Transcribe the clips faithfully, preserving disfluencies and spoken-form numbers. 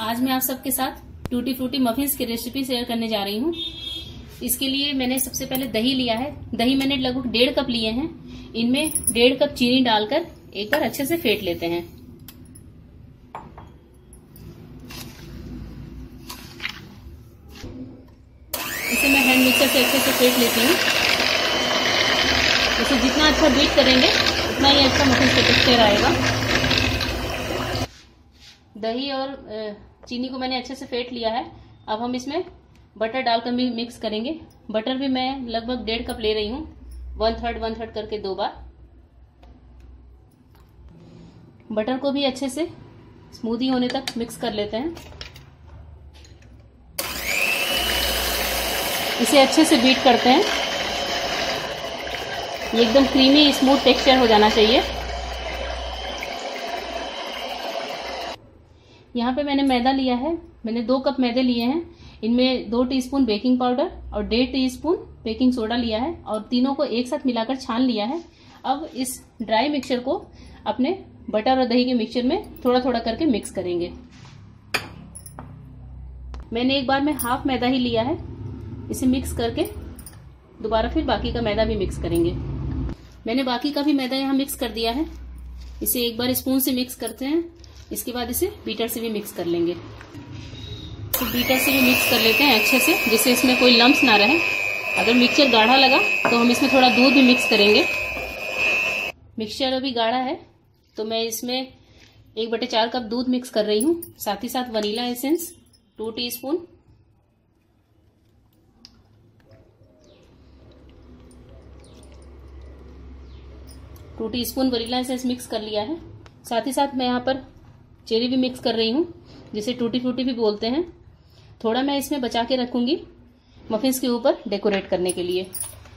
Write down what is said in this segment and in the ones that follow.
आज मैं आप सबके साथ टूटी फ्रूटी मफिन्स की रेसिपी शेयर करने जा रही हूँ। इसके लिए मैंने सबसे पहले दही लिया है। दही मैंने लगभग डेढ़ कप लिए हैं। इनमें डेढ़ कप चीनी डालकर एक बार अच्छे से फेंट लेते हैं। इसे मैं हैंड मिक्सर से अच्छे से फेंट लेती हूँ। इसे जितना अच्छा बीट करेंगे उतना ही अच्छा मफिन्स का टेक्सचर आएगा। दही और चीनी को मैंने अच्छे से फेंट लिया है। अब हम इसमें बटर डालकर भी मिक्स करेंगे। बटर भी मैं लगभग डेढ़ कप ले रही हूँ, वन थर्ड वन थर्ड करके दो बार। बटर को भी अच्छे से स्मूदी होने तक मिक्स कर लेते हैं। इसे अच्छे से बीट करते हैं। ये एकदम क्रीमी स्मूथ टेक्सचर हो जाना चाहिए। यहाँ पे मैंने मैदा लिया है। मैंने दो कप मैदे लिए हैं। इनमें दो टीस्पून बेकिंग पाउडर और डेढ़ टीस्पून बेकिंग सोडा लिया है और तीनों को एक साथ मिलाकर छान लिया है। अब इस ड्राई मिक्सचर को अपने बटर और दही के मिक्सचर में थोड़ा थोड़ा करके मिक्स करेंगे। मैंने एक बार में हाफ मैदा ही लिया है। इसे मिक्स करके दोबारा फिर बाकी का मैदा भी मिक्स करेंगे। मैंने बाकी का भी मैदा यहाँ मिक्स कर दिया है। इसे एक बार स्पून से मिक्स करते हैं। इसके बाद इसे बीटर से भी मिक्स कर लेंगे। तो बीटर से भी मिक्स कर लेते हैं अच्छे से, जिससे इसमें कोई लम्स ना रहे। अगर मिक्सचर गाढ़ा लगा तो हम इसमें थोड़ा दूध भी मिक्स करेंगे। मिक्सचर अभी गाढ़ा है तो मैं इसमें एक बटे चार कप दूध मिक्स कर रही हूँ। साथ ही साथ vanilla essence two teaspoon, two teaspoon vanilla essence mix कर लिया है। साथ ही साथ मैं यहाँ पर चेरी भी मिक्स कर रही हूँ, जिसे टूटी फ्रूटी भी बोलते हैं। थोड़ा मैं इसमें बचा के रखूंगी मफिन्स के ऊपर डेकोरेट करने के लिए।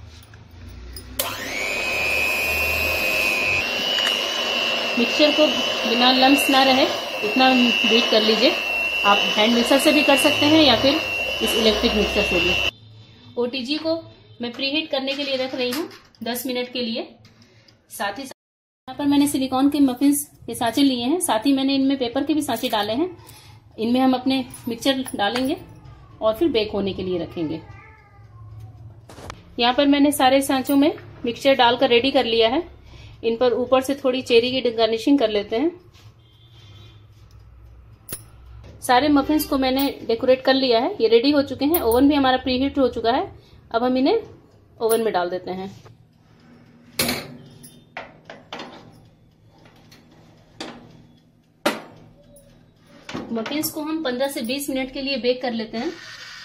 मिक्सचर को बिना लम्स ना रहे इतना बीट कर लीजिए। आप हैंड मिक्सर से भी कर सकते हैं या फिर इस इलेक्ट्रिक मिक्सर से भी। ओटीजी को मैं प्रीहीट करने के लिए रख रही हूँ दस मिनट के लिए। साथ ही साथ यहाँ पर मैंने सिलिकॉन के मफिन्स के सांचे लिए हैं। साथ ही मैंने इनमें पेपर के भी सांचे डाले हैं। इनमें हम अपने मिक्सचर डालेंगे और फिर बेक होने के लिए रखेंगे। यहाँ पर मैंने सारे सांचों में मिक्सचर डालकर रेडी कर लिया है। इन पर ऊपर से थोड़ी चेरी की गार्निशिंग कर लेते हैं। सारे मफिन्स को मैंने डेकोरेट कर लिया है। ये रेडी हो चुके हैं। ओवन भी हमारा प्रीहीट हो चुका है। अब हम इन्हें ओवन में डाल देते हैं। मफिन्स को हम पंद्रह से बीस मिनट के लिए बेक कर लेते हैं एक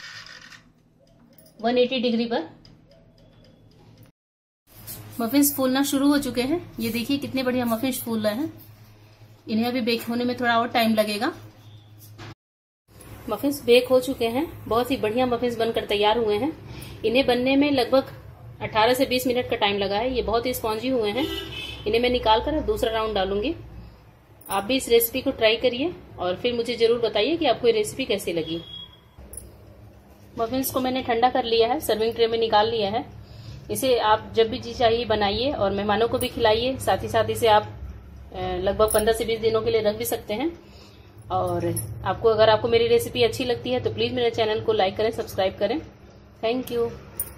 सौ अस्सी डिग्री पर। मफिन्स फूलना शुरू हो चुके हैं। ये देखिए कितने बढ़िया मफिन्स फूल रहे हैं। इन्हें अभी बेक होने में थोड़ा और टाइम लगेगा। मफिन्स बेक हो चुके हैं। बहुत ही बढ़िया मफिन्स बनकर तैयार हुए हैं। इन्हें बनने में लगभग अठारह से बीस मिनट का टाइम लगा है। ये बहुत ही स्पॉन्जी हुए हैं। इन्हें मैं निकाल कर दूसरा राउंड डालूंगी। आप भी इस रेसिपी को ट्राई करिए और फिर मुझे जरूर बताइए कि आपको ये रेसिपी कैसी लगी। मफिन्स को मैंने ठंडा कर लिया है, सर्विंग ट्रे में निकाल लिया है। इसे आप जब भी जी चाहिए बनाइए और मेहमानों को भी खिलाइए। साथ ही साथ इसे आप लगभग पंद्रह से बीस दिनों के लिए रख भी सकते हैं। और आपको अगर आपको मेरी रेसिपी अच्छी लगती है तो प्लीज मेरे चैनल को लाइक करें, सब्सक्राइब करें। Thank you.